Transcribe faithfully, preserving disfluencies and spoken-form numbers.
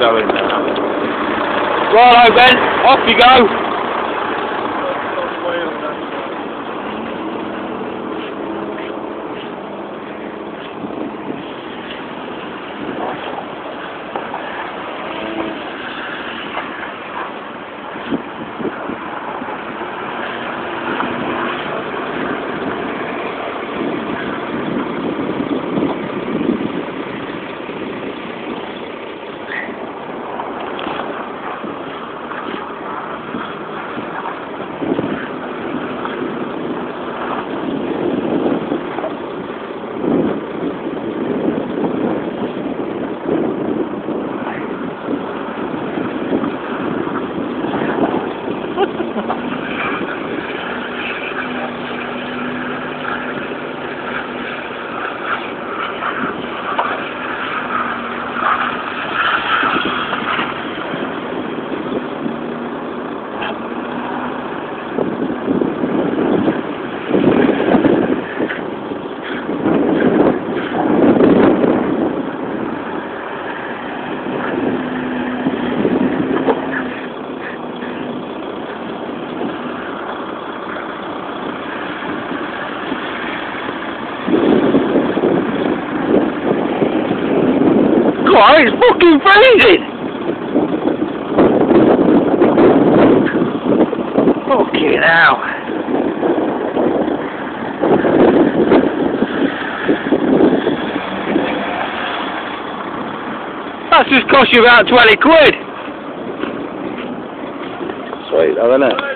going now. Righto, Ben, off you go. God, it's fucking freezing! Fucking hell. That's just cost you about twenty quid. Sweet, though, isn't it?